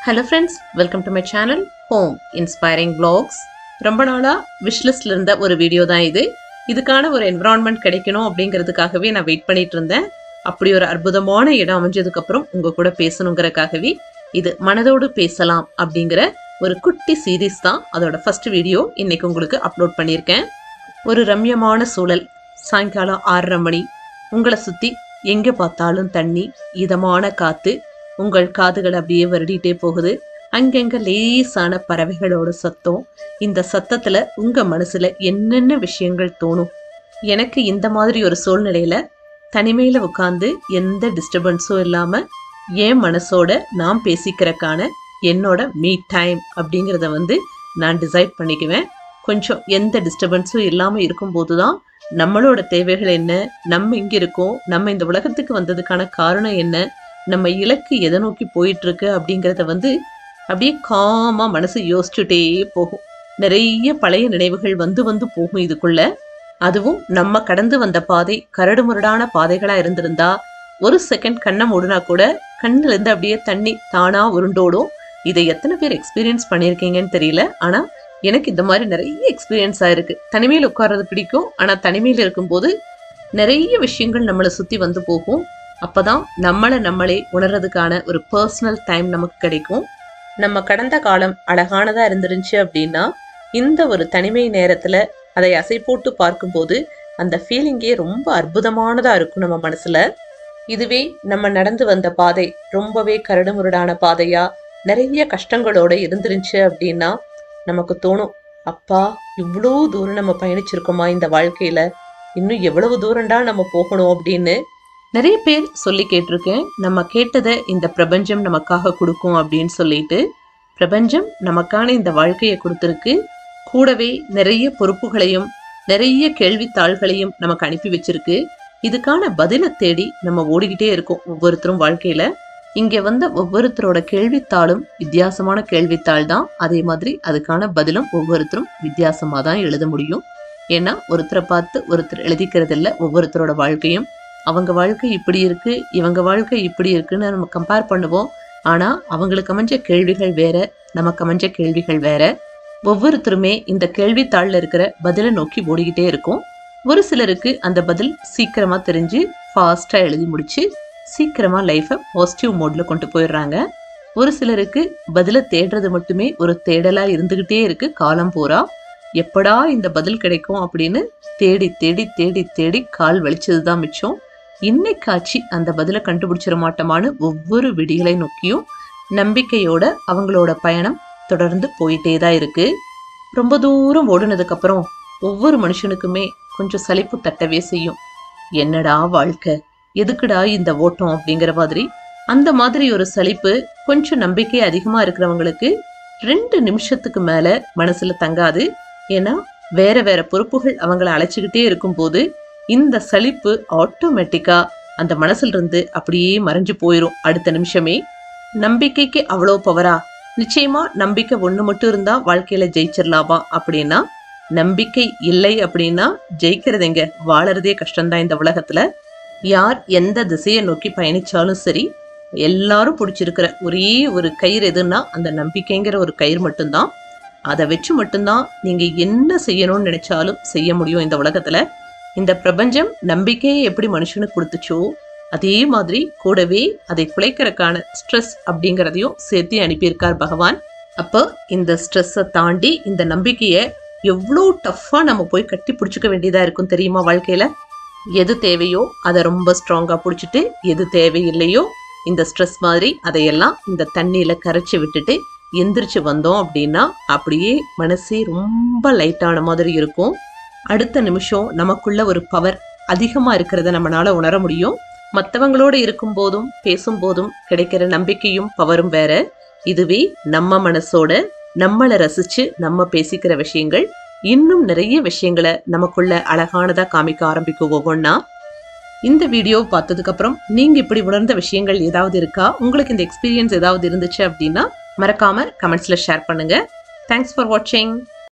Hello friends, welcome to my channel Home Inspiring Vlogs. ரொம்ப நாளா விஷ்லிஸ்ட்ல இருந்த ஒரு வீடியோ தான் இது. இதுக்கான ஒரு என்விரான்மெண்ட் கிடைக்கணும் அப்படிங்கிறதுக்காகவே நான் வெயிட் பண்ணிட்டு இருந்தேன். அப்படி ஒரு அற்புதமான இடம் அமைஞ்சதுக்கு அப்புறம் உங்க கூட பேசணுங்கிறதுக்காகவே இது மனதோடு பேசலாம் அப்படிங்கிற ஒரு குட்டி சீரீஸ் தான். அதோட ஃபர்ஸ்ட் வீடியோ இன்னைக்கு உங்களுக்கு அப்லோட் பண்ணியிருக்கேன். ஒரு ரம்யமான சூழல், சாயங்காலம் 6:30 மணி, உங்களை சுத்தி எங்க பார்த்தாலும் தண்ணி, இதமான காத்து, உங்கள் காதுகள் அப்படியே வருடிட்டே போகுது. அங்கங்க லேசான பறவைகளோட சத்தம். இந்த சத்தத்துல உங்க மனசுல என்னென்ன விஷயங்கள் தோணும்? எனக்கு இந்த மாதிரி ஒரு சூழ்நிலையில தனிமையில உட்கார்ந்து எந்த டிஸ்டர்பன்ஸும் இல்லாம என் மனசோட நான் பேசிக்கிறக்கான என்னோட மீ டைம் அப்படிங்கிறத நான் டிசைட் பண்ணிக்குவேன். கொஞ்சம் எந்த டிஸ்டர்பன்ஸும் இல்லாம இருக்கும்போது தான் நம்மளோட தேவைகள் என்ன, நம்ம எங்க இருக்கோம், நம்ம இந்த உலகத்துக்கு வந்ததுக்கான காரணம் என்ன, நம்ம இலக்கு எதை நோக்கி போயிட்டு இருக்கு அப்படிங்கிறத அப்படியே காமா மனசு யோசிச்சுட்டே போகும். நிறைய பழைய நினைவுகள் வந்து போகும் இதுக்குள்ள. அதுவும் நம்ம கடந்து வந்த பாதை கரடு முரடான பாதைகளா இருந்திருந்தா ஒரு செகண்ட் கண்ணை மூடுனா கூட கண்ணுல இருந்து அப்படியே தண்ணி தானா உருண்டோடும். இதை எத்தனை பேர் எக்ஸ்பீரியன்ஸ் பண்ணியிருக்கீங்கன்னு தெரியல. ஆனா எனக்கு இந்த மாதிரி நிறைய எக்ஸ்பீரியன்ஸ் ஆயிருக்கு. தனிமையில் உட்கார்றது பிடிக்கும், ஆனா தனிமையில் இருக்கும்போது நிறைய விஷயங்கள் நம்மளை சுத்தி வந்து போகும். அப்பதான் நம்மளே உணர்றதுக்கான ஒரு பர்சனல் டைம் நமக்கு கிடைக்கும். நம்ம கடந்த காலம் அழகானதா இருந்துருந்துச்சு அப்படின்னா இந்த ஒரு தனிமை நேரத்துல அதை அசை போட்டு பார்க்கும்போது அந்த ஃபீலிங்கே ரொம்ப அற்புதமானதா இருக்கும் நம்ம மனசுல. இதுவே நம்ம நடந்து வந்த பாதை ரொம்பவே கரடுமுரடான பாதையா நிறைய கஷ்டங்களோட இருந்துருந்துச்சு அப்படின்னா நமக்கு தோணும், அப்பா இவ்வளோ தூரம் நம்ம பயணிச்சிருக்கோமா இந்த வாழ்க்கையில, இன்னும் எவ்வளவு தூரம்டா நம்ம போகணும் அப்படின்னு நிறைய பேர் சொல்லி கேட்டிருக்கேன். நம்ம கேட்டதை இந்த பிரபஞ்சம் நமக்காக கொடுக்கும் அப்படின்னு சொல்லிட்டு. பிரபஞ்சம் நமக்கான இந்த வாழ்க்கையை கொடுத்துருக்கு. கூடவே நிறைய பொறுப்புகளையும் நிறைய கேள்வித்தாள்களையும் நமக்கு அனுப்பி வச்சிருக்கு. இதுக்கான பதிலை தேடி நம்ம ஓடிக்கிட்டே இருக்கோம் ஒவ்வொருத்தரும் வாழ்க்கையில. இங்க வந்த ஒவ்வொருத்தரோட கேள்வித்தாளும் வித்தியாசமான கேள்வித்தாள் தான். அதே மாதிரி அதுக்கான பதிலும் ஒவ்வொருத்தரும் வித்தியாசமா தான் எழுத முடியும். ஏன்னா ஒருத்தரை பார்த்து ஒருத்தர் எழுதிக்கிறது இல்லை. ஒவ்வொருத்தரோட வாழ்க்கையும் அவங்க வாழ்க்கை இப்படி இருக்கு, இவங்க வாழ்க்கை இப்படி இருக்குன்னு நம்ம கம்பேர் பண்ணுவோம். ஆனா அவங்களுக்கு அமைஞ்ச கேள்விகள் வேற, நமக்கு அமைஞ்ச கேள்விகள் வேற. ஒவ்வொருத்தருமே இந்த கேள்வித்தாள்ல இருக்கிற பதிலை நோக்கி ஓடிக்கிட்டே இருக்கும். ஒரு சிலருக்கு அந்த பதில் சீக்கிரமா தெரிஞ்சு ஃபாஸ்டா எழுதி முடிச்சு சீக்கிரமா லைஃபை பாசிட்டிவ் மோட்ல கொண்டு போயிடுறாங்க. ஒரு சிலருக்கு பதிலை தேடுறது மட்டுமே ஒரு தேடலா இருந்துகிட்டே இருக்கு காலம் பூரா. எப்படா இந்த பதில் கிடைக்கும் அப்படின்னு தேடி தேடி தேடி தேடி கால் வலிச்சதுதான் மிச்சம். இன்னைக்காச்சு அந்த பதிலை கண்டுபிடிச்சிட மாட்டோமான்னு ஒவ்வொரு விடிகளை நோக்கியும் நம்பிக்கையோட அவங்களோட பயணம் தொடர்ந்து போயிட்டே தான் இருக்கு. ரொம்ப தூரம் ஓடுனதுக்கு அப்புறம் ஒவ்வொரு மனுஷனுக்குமே கொஞ்சம் சலிப்பு தட்டவே செய்யும். என்னடா வாழ்க்கை, எதுக்குடா இந்த ஓட்டம் அப்படிங்கிற மாதிரி. அந்த மாதிரி ஒரு சலிப்பு கொஞ்சம் நம்பிக்கை அதிகமா இருக்கிறவங்களுக்கு 2 நிமிஷத்துக்கு மேல மனசுல தங்காது. ஏன்னா வேற வேற பொறுப்புகள் அவங்களை அழைச்சிக்கிட்டே இருக்கும்போது இந்த சலிப்பு ஆட்டோமேட்டிக்கா அந்த மனசுல இருந்து அப்படியே மறைஞ்சு போயிரும் அடுத்த நிமிஷமே. நம்பிக்கைக்கு அவ்வளோ பவரா? நிச்சயமா நம்பிக்கை ஒண்ணு மட்டும் இருந்தா வாழ்க்கையில ஜெயிச்சிடலாமா அப்படின்னா, நம்பிக்கை இல்லை அப்படின்னா ஜெயிக்கிறது எங்க, வாழறதே கஷ்டம்தான் இந்த உலகத்துல. யார் எந்த திசையை நோக்கி பயணிச்சாலும் சரி, எல்லாரும் பிடிச்சிருக்கிற ஒரே ஒரு கயிறு எதுன்னா அந்த நம்பிக்கைங்கிற ஒரு கயிறு மட்டும்தான். அதை வச்சு மட்டும்தான் நீங்க என்ன செய்யணும்னு நினைச்சாலும் செய்ய முடியும் இந்த உலகத்துல. இந்த பிரபஞ்சம் நம்பிக்கையை எப்படி மனுஷனுக்கு கொடுத்துச்சோ அதே மாதிரி கூடவே அதை குலைக்கிறதுக்கான ஸ்ட்ரெஸ் அப்படிங்கிறதையும் சேர்த்து அனுப்பியிருக்கார் பகவான். அப்போ இந்த ஸ்ட்ரெஸ்ஸை தாண்டி இந்த நம்பிக்கையை எவ்வளோ டஃப்பா நம்ம போய் கட்டி பிடிச்சிக்க வேண்டியதா இருக்கும் தெரியுமா வாழ்க்கையில. எது தேவையோ அதை ரொம்ப ஸ்ட்ராங்கா பிடிச்சிட்டு, எது தேவையில்லையோ இந்த ஸ்ட்ரெஸ் மாதிரி அதையெல்லாம் இந்த தண்ணியில கரைச்சி விட்டுட்டு எந்திரிச்சு வந்தோம் அப்படின்னா அப்படியே மனசே ரொம்ப லைட்டான மாதிரி இருக்கும். அடுத்த நிமிஷம் நமக்குள்ள ஒரு பவர் அதிகமா இருக்கிறத நம்மளால உணர முடியும். மற்றவங்களோட இருக்கும் போதும் பேசும் போதும் கிடைக்கிற நம்பிக்கையும் பவரும் வேற. இதுவே நம்ம மனசோட நம்மளை ரசிச்சு நம்ம பேசிக்கிற விஷயங்கள் இன்னும் நிறைய விஷயங்களை நமக்குள்ள அழகானதா காமிக்க ஆரம்பிக்கும் ஒவ்வொன்னா. இந்த வீடியோ பார்த்ததுக்கு அப்புறம் நீங்க இப்படி உணர்ந்த விஷயங்கள் ஏதாவது இருக்கா, உங்களுக்கு இந்த எக்ஸ்பீரியன்ஸ் ஏதாவது இருந்துச்சு அப்படின்னா மறக்காம கமெண்ட்ஸ்ல ஷேர் பண்ணுங்க. தேங்க்ஸ் ஃபார் வாட்சிங்.